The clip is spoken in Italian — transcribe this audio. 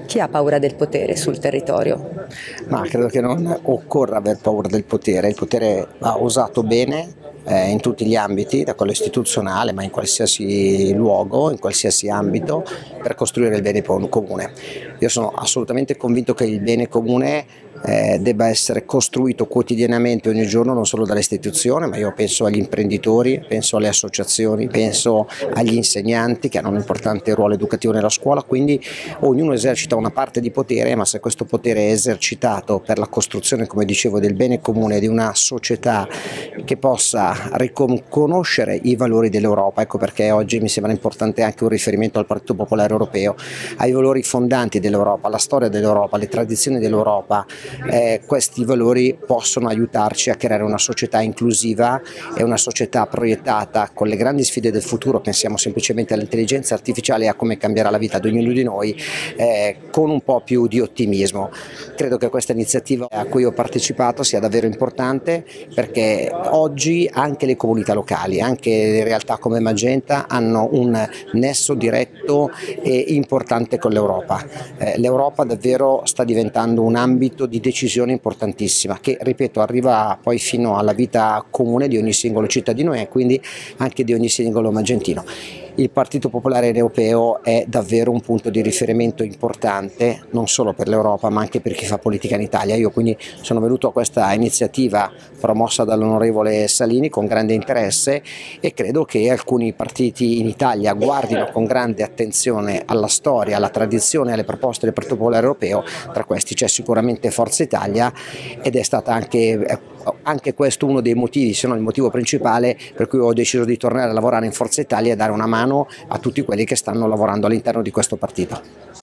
Chi ha paura del potere sul territorio? Ma credo che non occorra aver paura del potere, il potere va usato bene in tutti gli ambiti, da quello istituzionale, ma in qualsiasi luogo, in qualsiasi ambito, per costruire il bene comune. Io sono assolutamente convinto che il bene comune debba essere costruito quotidianamente ogni giorno, non solo dalle istituzioni, ma io penso agli imprenditori, penso alle associazioni, penso agli insegnanti che hanno un importante ruolo educativo nella scuola, quindi ognuno esercita una parte di potere, ma se questo potere è esercitato per la costruzione, come dicevo, del bene comune, di una società che possa riconoscere i valori dell'Europa, ecco perché oggi mi sembra importante anche un riferimento al Partito Popolare Europeo, ai valori fondanti dell'Europa, alla storia dell'Europa, alle tradizioni dell'Europa. Questi valori possono aiutarci a creare una società inclusiva e una società proiettata con le grandi sfide del futuro, pensiamo semplicemente all'intelligenza artificiale e a come cambierà la vita di ognuno di noi, con un po' più di ottimismo. Credo che questa iniziativa a cui ho partecipato sia davvero importante perché oggi anche le comunità locali, anche le realtà come Magenta hanno un nesso diretto e importante con l'Europa. L'Europa davvero sta diventando un ambito di decisione importantissima che, ripeto, arriva poi fino alla vita comune di ogni singolo cittadino e quindi anche di ogni singolo magentino. Il Partito Popolare Europeo è davvero un punto di riferimento importante non solo per l'Europa ma anche per chi fa politica in Italia. Io quindi sono venuto a questa iniziativa promossa dall'onorevole Salini con grande interesse e credo che alcuni partiti in Italia guardino con grande attenzione alla storia, alla tradizione e alle proposte del Partito Popolare Europeo. Tra questi c'è sicuramente Forza Italia ed è stata anche questo uno dei motivi, se non il motivo principale, per cui ho deciso di tornare a lavorare in Forza Italia e dare una mano a tutti quelli che stanno lavorando all'interno di questo partito.